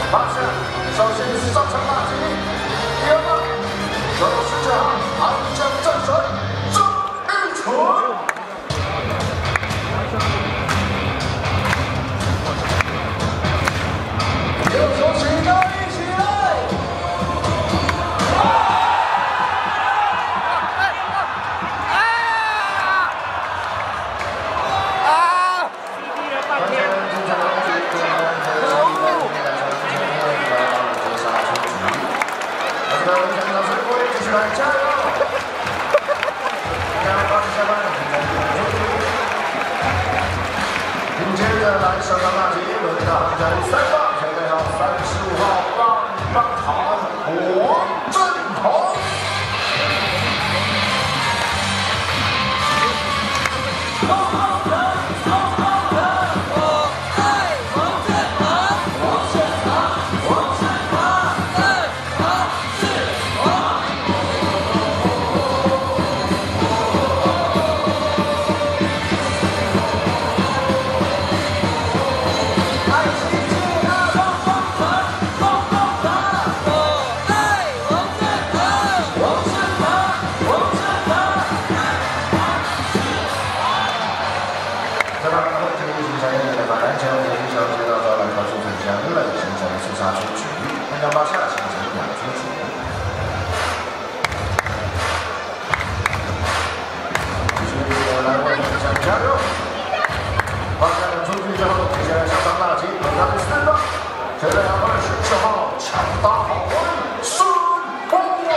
马上，首先上场打击，第二棒，左右视角，安将战神张玉纯。 接着来上场打击，轮到战3棒，前队号35号棒好郭振宏。杀出局，看看八下形成两出局。来为梦想加油！八下两出局之后，接下来上场打击，轮到第4棒，前队号27号强大好威孙宏伟。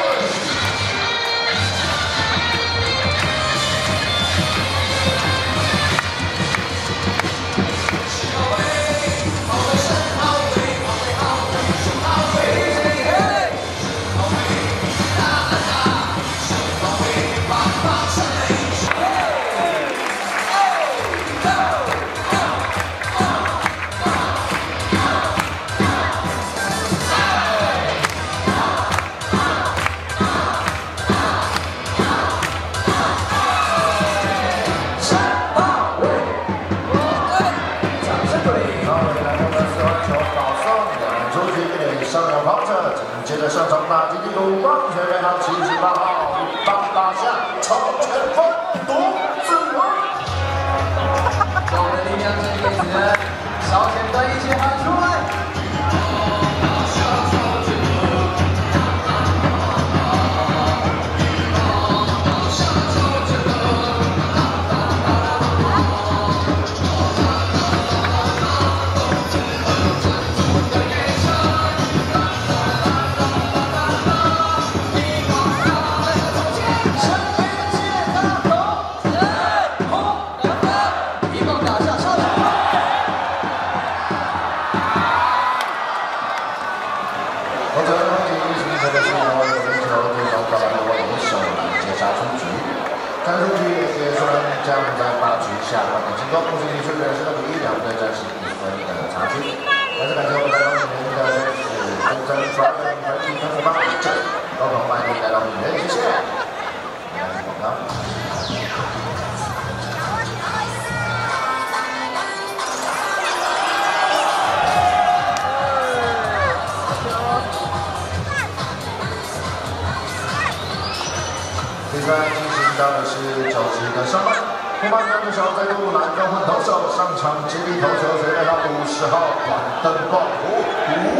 上场跑者，紧接着上场打击第5棒，前队号78号一棒打下超前分独自赢。众人力量这一子，小前队一起喊出来！ 战术局也结束了，将在8局下半的进攻，目前确认是6比1，两队暂时1分的差距。再次感谢我们来到明天的选手真正专业团体分组8比9，高朋欢迎来到明天，谢谢。广告。 比赛进行到的是9局的上半，后半段的时候再度蓝中混投手上场接力投球，谁来到50号管登报湖。